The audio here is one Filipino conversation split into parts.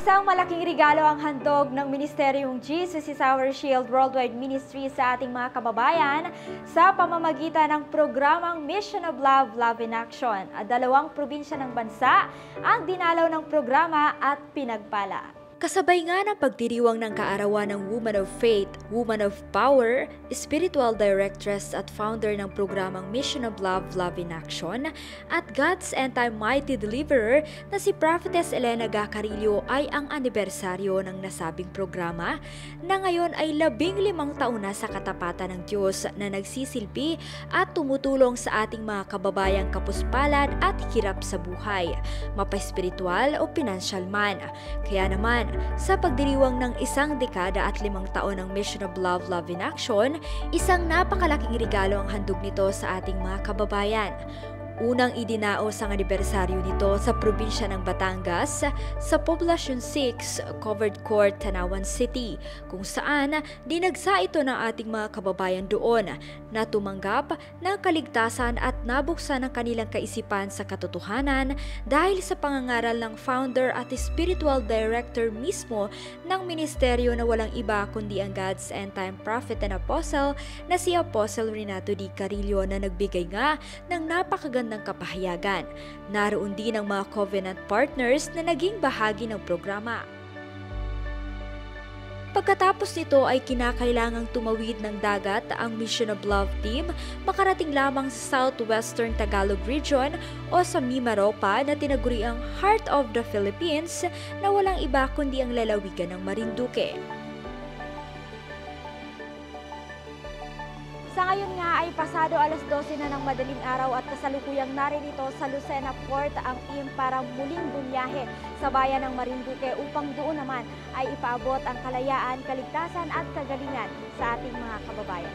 Isang malaking regalo ang handog ng Ministeryong Jesus is Our Shield Worldwide Ministry sa ating mga kababayan sa pamamagitan ng programang Mission of Love, Love in Action. At 2 probinsya ng bansa ang dinalaw ng programa at pinagpala. Kasabay nga ng pagdiriwang ng kaarawan ng Woman of Faith, Woman of Power, Spiritual Directress at founder ng programang Mission of Love, Love in Action, at God's End-Time Mighty Deliverer na si Prophetess Elena Gacarillo ay ang anibersaryo ng nasabing programa na ngayon ay 15 taon na sa katapatan ng Diyos na nagsisilbi at tumutulong sa ating mga kababayang kapuspalad at hirap sa buhay, mapa-espiritual o pinansyal man. Kaya naman, sa pagdiriwang ng 1 dekada at 5 taon ng Mission of Love, Love in Action, isang napakalaking regalo ang handog nito sa ating mga kababayan. Unang idinaos ang anibersaryo nito sa probinsya ng Batangas sa Poblacion 6, Covered Court, Tanawan City, kung saan dinagsa ito ng ating mga kababayan doon na tumanggap ng kaligtasan at nabuksan ang kanilang kaisipan sa katotohanan dahil sa pangangaral ng founder at spiritual director mismo ng ministeryo na walang iba kundi ang God's End-Time Prophet and Apostle na si Apostle Renato D. Carillo na nagbigay nga ng napakagandang ng kapahayagan. Naroon din ang mga covenant partners na naging bahagi ng programa. Pagkatapos nito ay kinakailangang tumawid ng dagat ang Mission of Love team makarating lamang sa Southwestern Tagalog Region o sa Mimaropa na tinaguri ang Heart of the Philippines na walang iba kundi ang lalawigan ng Marinduque. Sa ngayon nga ay pasado alas 12 na ng madaling araw at kasalukuyang naririto sa Lucena Port ang team para muling bumiyahe sa bayan ng Marinduque upang doon naman ay ipaabot ang kalayaan, kaligtasan at kagalingan sa ating mga kababayan.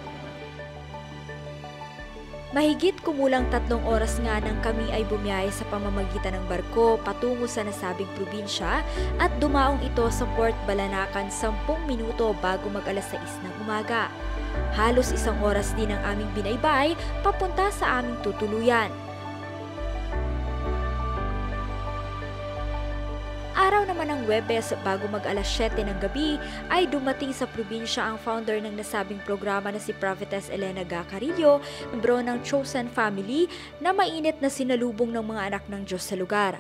Mahigit kumulang 3 oras nga nang kami ay bumiyahe sa pamamagitan ng barko patungo sa nasabing probinsya at dumaong ito sa Port Balanacan 10 minuto bago mag-alas 6 ng umaga. Halos 1 oras din ang aming binaybay papunta sa aming tutuluyan. Araw naman ng Huwebes bago mag-alas 7 ng gabi ay dumating sa probinsya ang founder ng nasabing programa na si Prophetess Elena Gacarillo, membro ng Chosen Family na mainit na sinalubong ng mga anak ng Diyos sa lugar.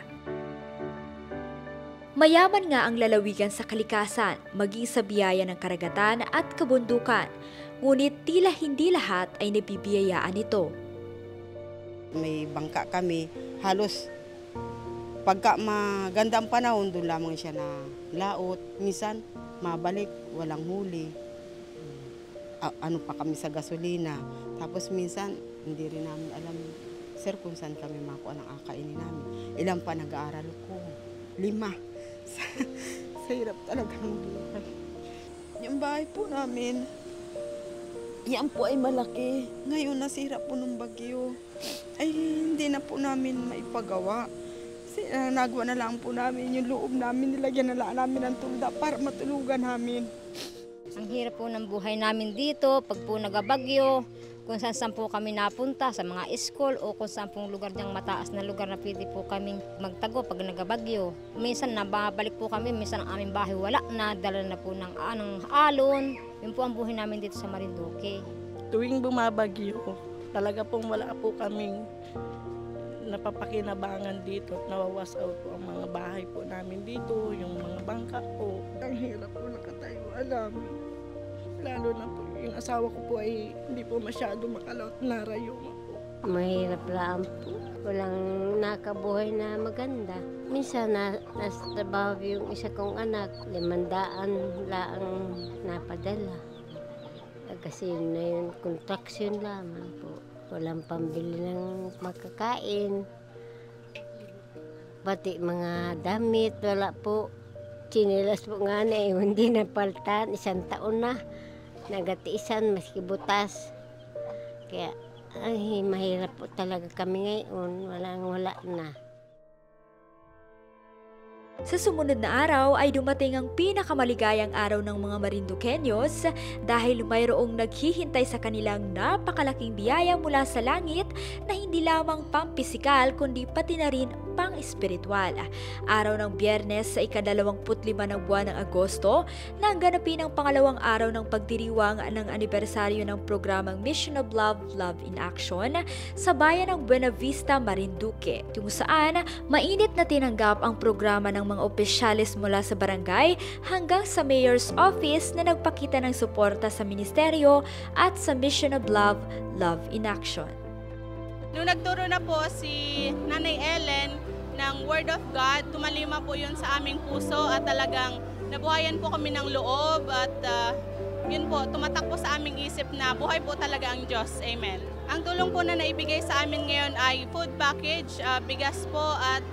Mayaman nga ang lalawigan sa kalikasan, maging sa biyaya ng karagatan at kabundukan. Ngunit tila hindi lahat ay nabibiyayaan ito. May bangka kami, halos pagka maganda ang panahon, doon lamang siya na laot. Minsan, mabalik, walang huli. Ano pa kami sa gasolina. Tapos minsan, hindi rin namin alam, sir, kung saan kami makuha ng akainin namin. Ilan pa nag-aaral ko? 5. Sa hirap talaga ng buhay. Yung bahay po namin, yan po ay malaki. Ngayon nasira po ng bagyo. Ay hindi na po namin maipagawa. Nagawa na lang po namin yung loob namin. Nilagyan na lang namin ng tulda para matulugan namin. Ang hirap po ng buhay namin dito. Pag po nagabagyo, kung saan po kami napunta sa mga school o kung saan pong lugar niyang mataas na lugar na pwede po kaming magtago pag nagabagyo. Minsan nababalik po kami, minsan ang aming bahay wala na, dala na po ng alon. Yun po ang buhay namin dito sa Marinduque. Tuwing bumabagyo, talaga pong wala po kaming napapakinabangan dito. Nawawas out po ang mga bahay po namin dito, yung mga bangka po. Ang hirap po nakatayuan namin. Lalo na po yung asawa ko po ay hindi po masyado makalaot na rayo po. Mahirap lang po. Walang nakabuhay na maganda. Minsan nasa trabaho yung isa kong anak, 500 lang napadala. Kasi na yun, contraction lamang po. Walang pambili ng makakain. Pati mga damit, wala po. Chinilas po nga na hindi napaltan, 1 taon na. Nagatiisan, maski butas. Kaya, ay, mahirap po talaga kami ngayon. Wala na. Sa sumunod na araw ay dumating ang pinakamaligayang araw ng mga Marinduqueños dahil mayroong naghihintay sa kanilang napakalaking biyaya mula sa langit na hindi lamang pampisikal kundi pati na rin pang-espiritual. Araw ng Biyernes sa ika-25 ng buwan ng Agosto, nang ganapin ang pangalawang araw ng pagdiriwang ng anibersaryo ng programang Mission of Love, Love in Action sa bayan ng Buena Vista, Marinduque, kung saan mainit na tinanggap ang programa ng mga opisyalis mula sa barangay hanggang sa Mayor's Office na nagpakita ng suporta sa ministeryo at sa Mission of Love, Love in Action. Nung nagturo na po si Nanay Ellen ng Word of God, tumalima po yun sa aming puso at talagang nabuhayan po kami ng loob at yun po, tumatak po sa aming isip na buhay po talaga ang Diyos. Amen. Ang tulong po na naibigay sa amin ngayon ay food package, bigas po at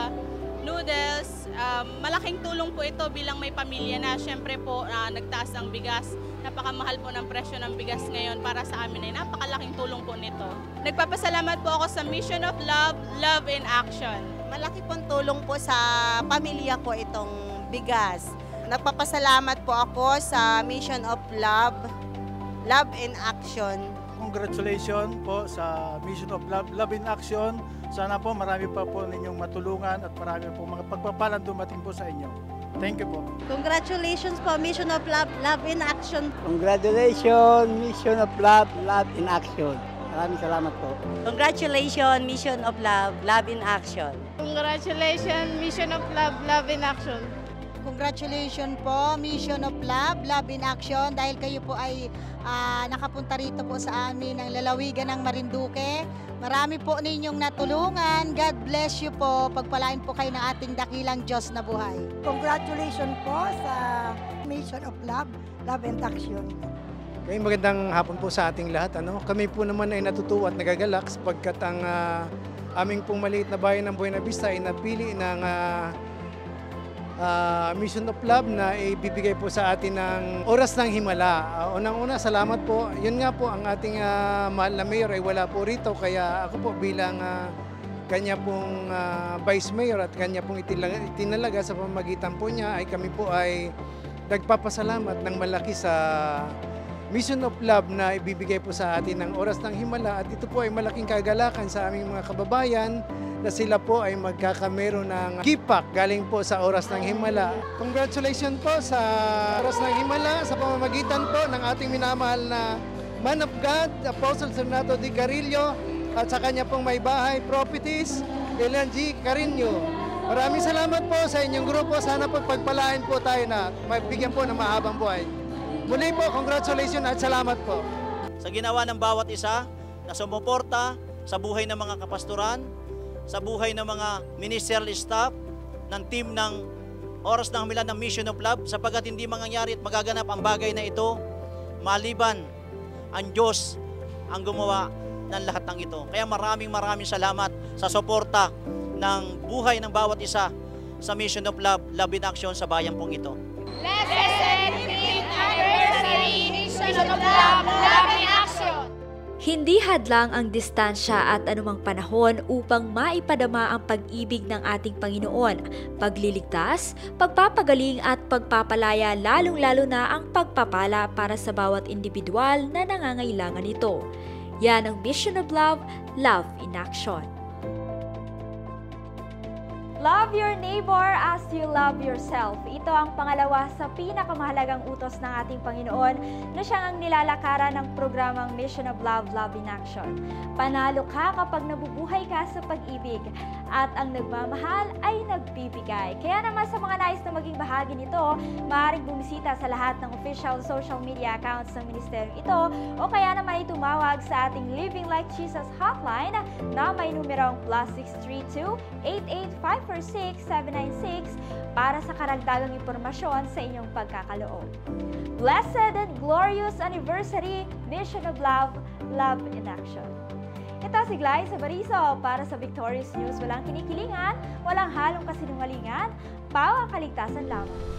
noodles. Malaking tulong po ito bilang may pamilya na. Siyempre po, nagtaas ang bigas. Napakamahal po ng presyo ng bigas ngayon. Para sa amin ay napakalaking tulong po nito. Nagpapasalamat po ako sa Mission of Love, Love in Action. Malaki pong tulong po sa pamilya ko itong bigas. Nagpapasalamat po ako sa Mission of Love, Love in Action. Congratulations po sa Mission of Love, Love in Action. Sana po marami pa po ninyong matulungan at marami po mga pagpapalang dumating po sa inyo. Thank you po. Congratulations po Mission of Love, Love in Action. Congratulations Mission of Love, Love in Action. Maraming salamat po. Congratulations Mission of Love, Love in Action. Congratulations Mission of Love, Love in Action. Congratulations po Mission of Love, Love in Action dahil kayo po ay nakapunta rito po sa amin ng lalawigan ng Marinduque. Marami po ninyong natulungan. God bless you po. Pagpalain po kayo ng ating dakilang Diyos na buhay. Congratulations po sa Mission of Love, Love and Action. Okay, magandang hapon po sa ating lahat. Kami po naman ay natutuwa at nagagalak sapagkat ang aming pong maliit na bayan ng Buena Vista ay napili ng Mission of Love na ibibigay po sa atin ng Oras ng Himala. Unang-una, salamat po. Yun nga po, ang ating mahal na mayor ay wala po rito. Kaya ako po bilang kanya pong vice mayor at kanya pong itinalaga sa pamamagitan po niya ay kami po ay nagpapasalamat ng malaki sa Mission of Love na ibibigay po sa atin ng Oras ng Himala. At ito po ay malaking kagalakan sa aming mga kababayan na sila po ay magkakamero ng gift-pack galing po sa Oras ng Himala. Congratulations po sa Oras ng Himala sa pamamagitan po ng ating minamahal na Man of God, Apostle Sernato Di Carillo at sa kanya pong may bahay, Prophetess Elian G. Carino. Maraming salamat po sa inyong grupo. Sana po pagpalain po tayo na mabigyan po ng mahabang buhay. Muli po, congratulations at salamat po. Sa ginawa ng bawat isa na sumuporta sa buhay ng mga kapastoran, sa buhay ng mga ministerial staff, ng team ng Oras ng Himala ng Mission of Love, sapagkat hindi mangyayari at magaganap ang bagay na ito maliban ang Diyos ang gumawa ng lahat ng ito. Kaya maraming salamat sa suporta ng buhay ng bawat isa sa Mission of Love, Love in Action sa bayan pong ito. Blessed 15th Anniversary Mission of Love, Love in Action. Hindi hadlang ang distansya at anumang panahon upang maipadama ang pag-ibig ng ating Panginoon, pagliligtas, pagpapagaling at pagpapalaya, lalong-lalo na ang pagpapala para sa bawat individual na nangangailangan nito. Yan ang Mission of Love, Love in Action. Love your neighbor as you love yourself. Ito ang pangalawa sa pinakamahalagang utos ng ating Panginoon na siyang ang nilalakaran ng programang Mission of Love, Love in Action. Panalo ka kapag nabubuhay ka sa pag-ibig at ang nagmamahal ay nagbibigay. Kaya naman sa mga nais na maging bahagi nito, maaaring bumisita sa lahat ng official social media accounts ng ministeryong ito o kaya naman tumawag sa ating Living Like Jesus hotline na may numerong +632 88546 para sa karagdagang impormasyon sa inyong pagkakaloob. Blessed and glorious anniversary, Mission of Love, Love in Action. Ito si Glyza Bariso para sa Victorious News. Walang kinikilingan, walang halong kasinungalingan, pawang kaligtasan lamang.